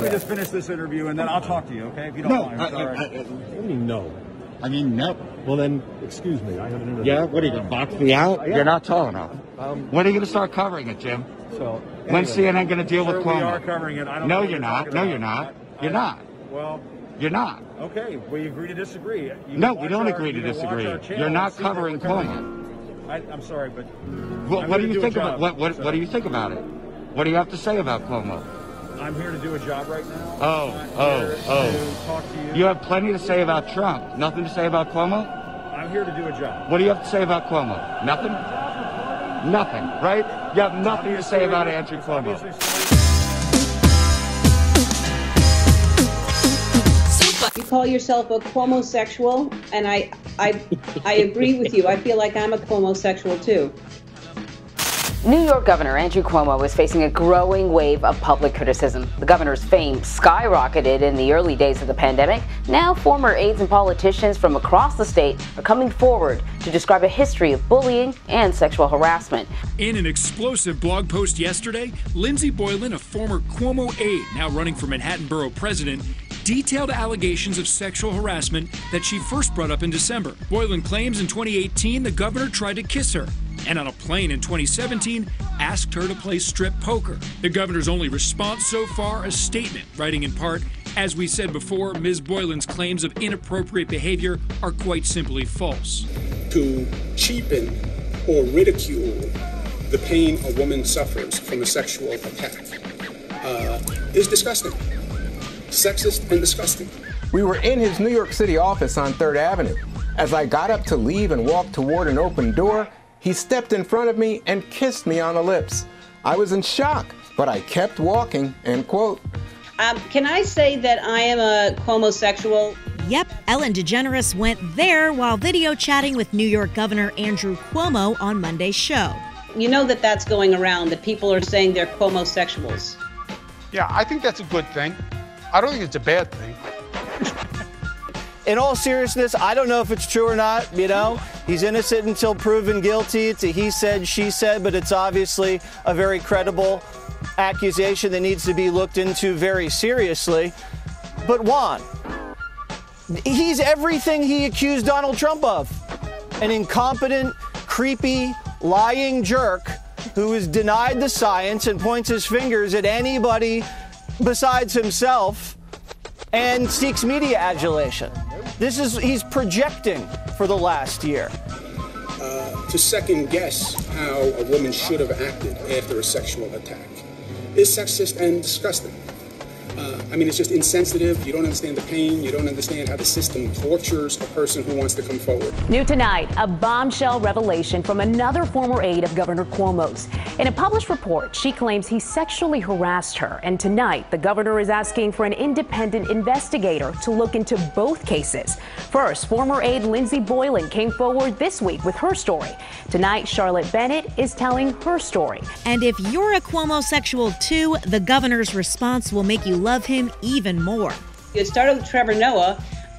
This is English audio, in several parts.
me just finish this interview, and then I'll talk to you, okay? If you don't mind. What do you mean, no? I mean, no. Well, then, excuse me. I have an interview. Yeah? What are you going to box me out? Yeah. You're not tall enough. When are you going to start covering it, Jim? So, When's CNN going to deal with Cuomo? We are covering it. I don't No, know you're not. No, you're not. You're not. Well, you're not. Okay, we agree to disagree. No, we don't agree to disagree. You're not covering Cuomo. I'm sorry, but what do you think about what do you think about it? What do you have to say about Cuomo? I'm here to do a job right now. To talk to you. You have plenty to say about Trump. Nothing to say about Cuomo? I'm here to do a job. What do you have to say about Cuomo? Nothing? Nothing, right? You have nothing to say about Andrew Cuomo. You call yourself a Cuomo-sexual, and I agree with you. I feel like I'm a Cuomo-sexual too. New York Governor Andrew Cuomo is facing a growing wave of public criticism. The governor's fame skyrocketed in the early days of the pandemic. Now, former aides and politicians from across the state are coming forward to describe a history of bullying and sexual harassment. In an explosive blog post yesterday, Lindsey Boylan, a former Cuomo aide now running for Manhattan Borough President, detailed allegations of sexual harassment that she first brought up in December. Boylan claims in 2018 the governor tried to kiss her, and on a plane in 2017 asked her to play strip poker. The governor's only response so far, a statement, writing in part, "As we said before, Ms. Boylan's claims of inappropriate behavior are quite simply false." To cheapen or ridicule the pain a woman suffers from a sexual attack is disgusting. Sexist and disgusting. We were in his New York City office on 3rd Avenue. As I got up to leave and walked toward an open door, he stepped in front of me and kissed me on the lips. I was in shock, but I kept walking, end quote. Can I say that I am a Cuomo-sexual? Yep, Ellen DeGeneres went there while video chatting with New York Governor Andrew Cuomo on Monday's show. You know that that's going around, that people are saying they're Cuomo-sexuals. Yeah, I think that's a good thing. I don't think it's a bad thing. In all seriousness, I don't know if it's true or not, you know. He's innocent until proven guilty. It's a he said, she said, but it's obviously a very credible accusation that needs to be looked into very seriously. But Juan, he's everything he accused Donald Trump of. An incompetent, creepy, lying jerk who is denied the science and points his fingers at anybody besides himself and seeks media adulation. He's projecting for the last year. To second guess how a woman should have acted after a sexual attack is sexist and disgusting. I mean, it's just insensitive. You don't understand the pain. You don't understand how the system tortures a person who wants to come forward. New tonight, a bombshell revelation from another former aide of Governor Cuomo's. In a published report, she claims he sexually harassed her. And tonight, the governor is asking for an independent investigator to look into both cases. First, former aide Lindsey Boylan came forward this week with her story. Tonight, Charlotte Bennett is telling her story. And if you're a Cuomo-sexual too, the governor's response will make you love him even more. It started with Trevor Noah,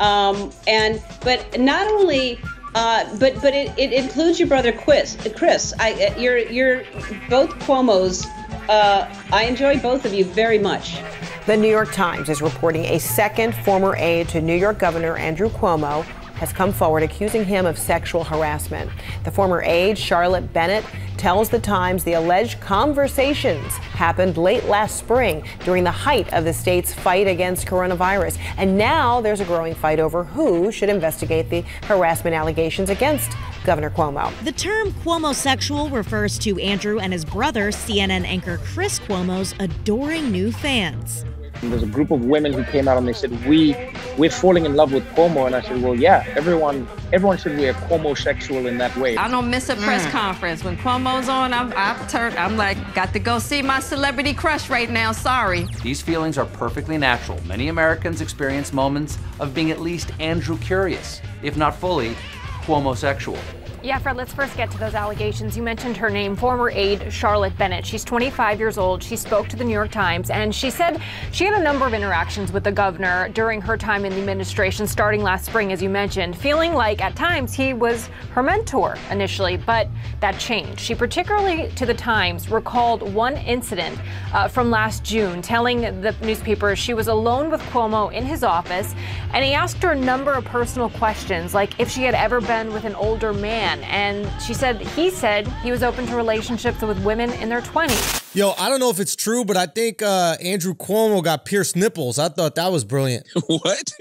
but not only, but it includes your brother Chris. You're both Cuomos. I enjoy both of you very much. The New York Times is reporting a second former aide to New York Governor Andrew Cuomo has come forward accusing him of sexual harassment. The former aide, Charlotte Bennett, tells the Times the alleged conversations happened late last spring during the height of the state's fight against coronavirus. And now there's a growing fight over who should investigate the harassment allegations against Governor Cuomo. The term Cuomo-sexual refers to Andrew and his brother, CNN anchor Chris Cuomo's adoring new fans. There's a group of women who came out and they said, we're falling in love with Cuomo. And I said, well, yeah, everyone should be a Cuomo-sexual in that way. I don't miss a press conference. When Cuomo's on, I'm like, got to go see my celebrity crush right now, sorry. These feelings are perfectly natural. Many Americans experience moments of being at least Andrew curious, if not fully Cuomo-sexual. Yeah, Fred, let's first get to those allegations. You mentioned her name, former aide Charlotte Bennett. She's 25 years old. She spoke to the New York Times, and she said she had a number of interactions with the governor during her time in the administration, starting last spring, as you mentioned, feeling like at times he was her mentor initially, but that changed. She particularly, to the Times, recalled one incident from last June, telling the newspaper she was alone with Cuomo in his office, and he asked her a number of personal questions, like if she had ever been with an older man. And he said he was open to relationships with women in their 20s. Yo, I don't know if it's true, but I think Andrew Cuomo got pierced nipples. I thought that was brilliant. What?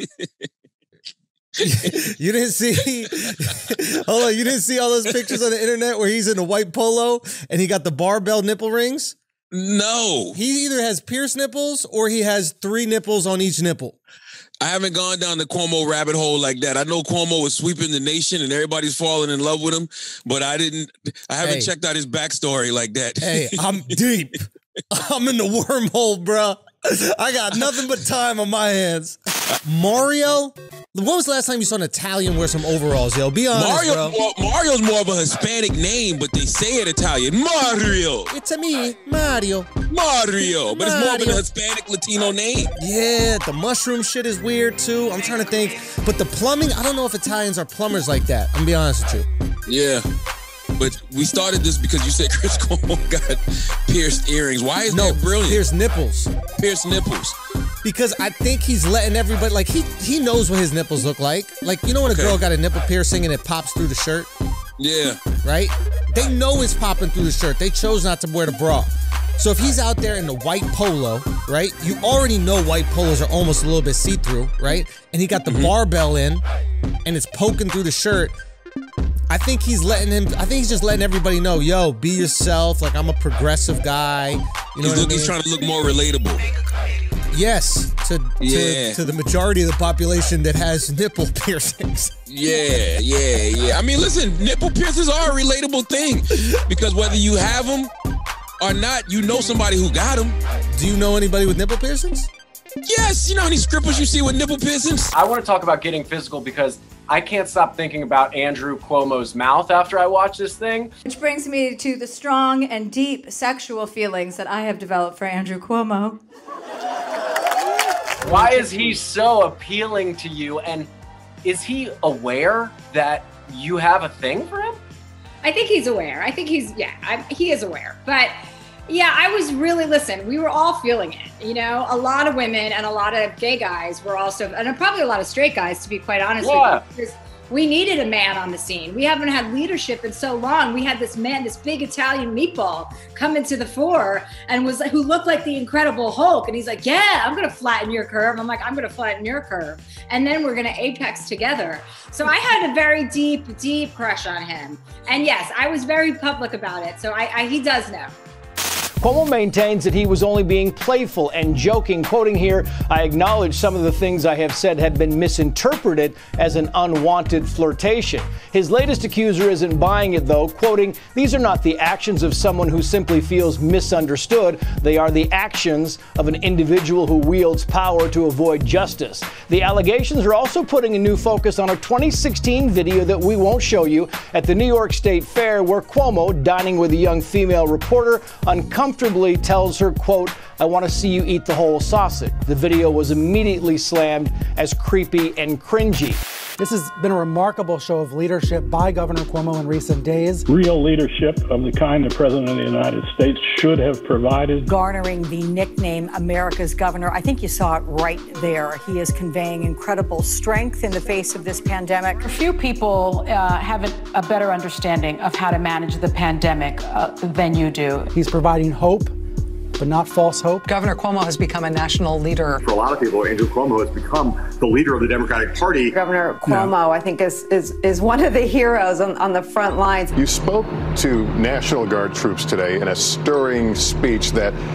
You didn't see? Hold on, you didn't see all those pictures on the internet where he's in a white polo and he got the barbell nipple rings? No. He either has pierced nipples or he has 3 nipples on each nipple. I haven't gone down the Cuomo rabbit hole like that. I know Cuomo was sweeping the nation and everybody's falling in love with him, but I haven't checked out his backstory like that. Hey, I'm deep. I'm in the wormhole, bro. I got nothing but time on my hands. Mario? When was the last time you saw an Italian wear some overalls, yo? Be honest, bro. Mario's more of a Hispanic name, but they say it Italian. Mario. It's a me, Mario. Mario. But it's more of a Hispanic Latino name. Yeah, the mushroom shit is weird, too. I'm trying to think. But the plumbing, I don't know if Italians are plumbers like that. I'm gonna be honest with you. Yeah. But we started this because you said Chris Cuomo got pierced earrings. Why is that brilliant? Pierced nipples. Pierced nipples. Because I think he's letting everybody, like, he knows what his nipples look like. Like, you know when a girl got a nipple piercing and it pops through the shirt? Yeah. Right? They know it's popping through the shirt. They chose not to wear the bra. So if he's out there in the white polo, right? You already know white polos are almost a little bit see-through, right? And he got the barbell in and it's poking through the shirt. I think he's just letting everybody know, yo, be yourself. Like, I'm a progressive guy. You know He's trying to look more relatable. Yes, to the majority of the population that has nipple piercings. Yeah. I mean, listen, nipple piercings are a relatable thing because whether you have them or not, you know somebody who got them. Do you know anybody with nipple piercings? Yes, you know any strippers you see with nipple piercings? I want to talk about getting physical because I can't stop thinking about Andrew Cuomo's mouth after I watch this thing. Which brings me to the strong and deep sexual feelings that I have developed for Andrew Cuomo. Why is he so appealing to you? And is he aware that you have a thing for him? I think he's aware. I think he is aware. But yeah, I was really, we were all feeling it. You know, a lot of women and a lot of gay guys were also, and probably a lot of straight guys, to be quite honest with you, because we needed a man on the scene. We haven't had leadership in so long. We had this man, this big Italian meatball, come into the fore and who looked like the Incredible Hulk. And he's like, yeah, I'm going to flatten your curve. I'm like, I'm going to flatten your curve. And then we're going to apex together. So I had a very deep, deep crush on him. And yes, I was very public about it. So he does know. Cuomo maintains that he was only being playful and joking, quoting here, "I acknowledge some of the things I have said have been misinterpreted as an unwanted flirtation." His latest accuser isn't buying it, though, quoting, "These are not the actions of someone who simply feels misunderstood. They are the actions of an individual who wields power to avoid justice." The allegations are also putting a new focus on a 2016 video that we won't show you at the New York State Fair, where Cuomo, dining with a young female reporter, uncomfortably tells her, quote, "I want to see you eat the whole sausage." The video was immediately slammed as creepy and cringy. This has been a remarkable show of leadership by Governor Cuomo in recent days. Real leadership of the kind the President of the United States should have provided. Garnering the nickname America's Governor, I think you saw it right there. He is conveying incredible strength in the face of this pandemic. Few people have a better understanding of how to manage the pandemic than you do. He's providing hope, but not false hope. Governor Cuomo has become a national leader. For a lot of people, Andrew Cuomo has become the leader of the Democratic Party. Governor Cuomo, I think, is one of the heroes on the front lines. You spoke to National Guard troops today in a stirring speech that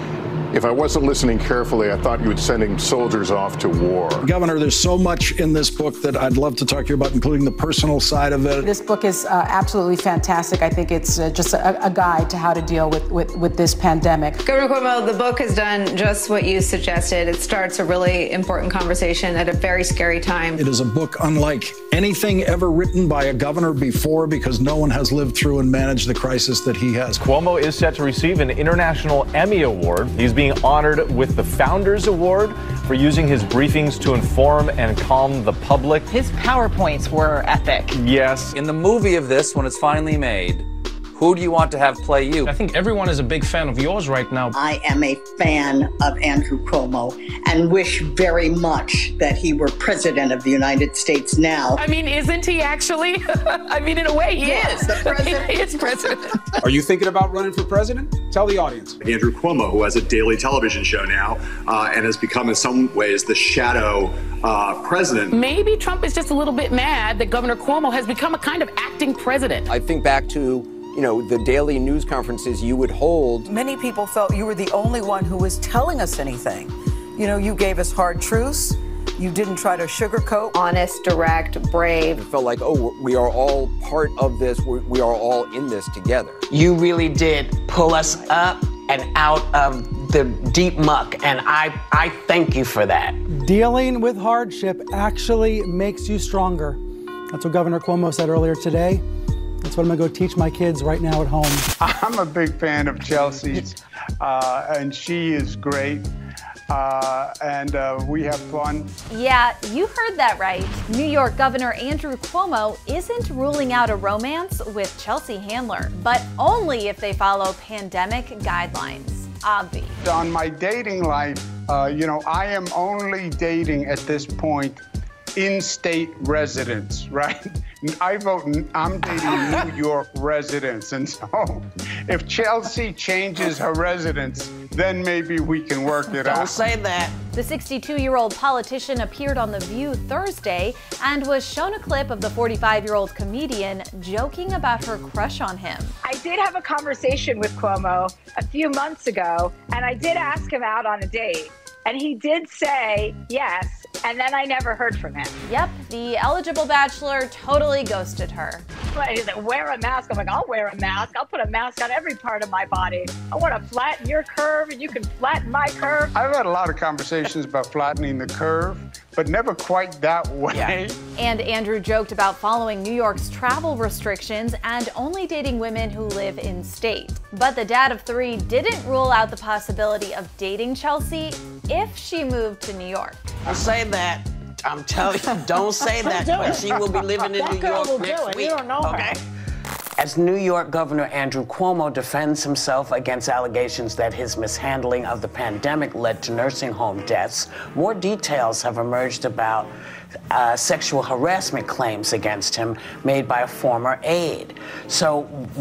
If I wasn't listening carefully, I thought you were sending soldiers off to war. Governor, there's so much in this book that I'd love to talk to you about, including the personal side of it. This book is absolutely fantastic. I think it's just a guide to how to deal with this pandemic. Governor Cuomo, the book has done just what you suggested. It starts a really important conversation at a very scary time. It is a book unlike anything ever written by a governor before because no one has lived through and managed the crisis that he has. Cuomo is set to receive an International Emmy Award. He's being honored with the Founders Award for using his briefings to inform and calm the public. His PowerPoints were epic. Yes. In the movie of this, when it's finally made, who do you want to have play you? I think everyone is a big fan of yours right now. I am a fan of Andrew Cuomo and wish very much that he were president of the United States now. I mean, isn't he actually? I mean, in a way, he is. The president. He is president. Are you thinking about running for president? Tell the audience. Andrew Cuomo, who has a daily television show now and has become in some ways the shadow president. Maybe Trump is just a little bit mad that Governor Cuomo has become a kind of acting president. I think back to the daily news conferences you would hold. Many people felt you were the only one who was telling us anything. You gave us hard truths. You didn't try to sugarcoat. Honest, direct, brave. It felt like, we are all part of this. We are all in this together. You really did pull us up and out of the deep muck, and I thank you for that. Dealing with hardship actually makes you stronger. That's what Governor Cuomo said earlier today. That's what I'm going to go teach my kids right now at home. I'm a big fan of Chelsea's, and she is great, and we have fun. Yeah, you heard that right. New York Governor Andrew Cuomo isn't ruling out a romance with Chelsea Handler, but only if they follow pandemic guidelines. Obvi. On my dating life, I am only dating at this point in-state residents, right? I'm dating New York residents, and so if Chelsea changes her residence, then maybe we can work it out. Don't say that. The 62-year-old politician appeared on The View Thursday and was shown a clip of the 45-year-old comedian joking about her crush on him. I did have a conversation with Cuomo a few months ago, and I did ask him out on a date. And he did say yes, and then I never heard from him. Yep, the eligible bachelor totally ghosted her. He's like, wear a mask. I'm like, I'll wear a mask. I'll put a mask on every part of my body. I want to flatten your curve, and you can flatten my curve. I've had a lot of conversations about flattening the curve, but never quite that way. Yeah. And Andrew joked about following New York's travel restrictions and only dating women who live in state. But the dad of three didn't rule out the possibility of dating Chelsea if she moved to New York. Don't say that. I'm telling you, don't say that. But she will be living in New York next week. You don't know her. As New York Governor Andrew Cuomo defends himself against allegations that his mishandling of the pandemic led to nursing home deaths, more details have emerged about sexual harassment claims against him made by a former aide. So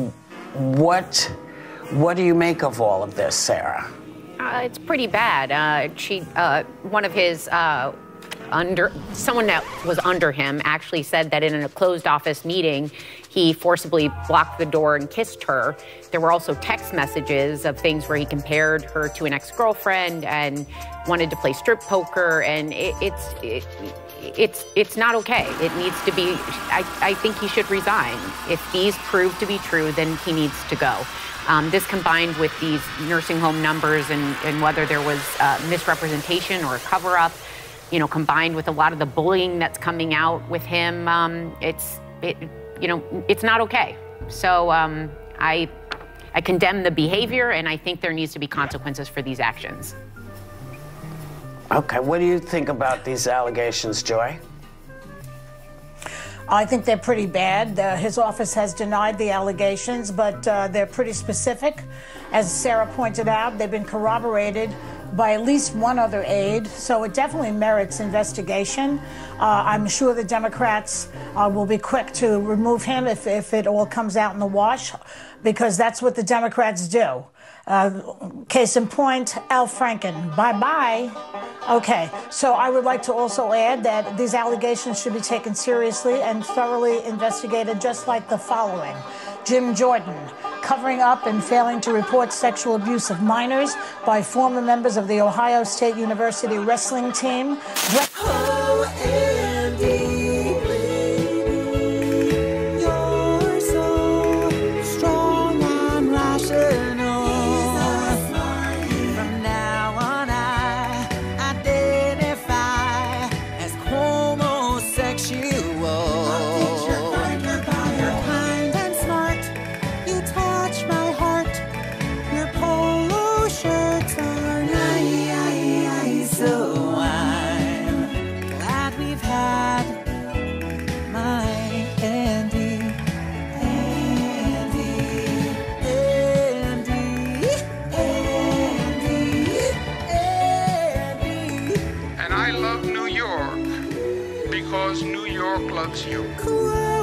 what do you make of all of this, Sarah? It's pretty bad. One of his someone that was under him actually said that in a closed office meeting, he forcibly blocked the door and kissed her. There were also text messages of things where he compared her to an ex-girlfriend and wanted to play strip poker, and it's not okay. It needs to be. I think he should resign. If these prove to be true, then he needs to go. This combined with these nursing home numbers and whether there was misrepresentation or a cover-up, combined with a lot of the bullying that's coming out with him, it's not okay. So I condemn the behavior, and I think there needs to be consequences for these actions. Okay, what do you think about these allegations, Joy? I think they're pretty bad. His office has denied the allegations, but they're pretty specific. As Sarah pointed out, they've been corroborated by at least one other aide, so it definitely merits investigation. I'm sure the Democrats will be quick to remove him if it all comes out in the wash, because that's what the Democrats do. Case in point, Al Franken, bye-bye. Okay, so I would like to also add that these allegations should be taken seriously and thoroughly investigated, just like the following. Jim Jordan, covering up and failing to report sexual abuse of minors by former members of the Ohio State University wrestling team. And I love New York because New York loves you.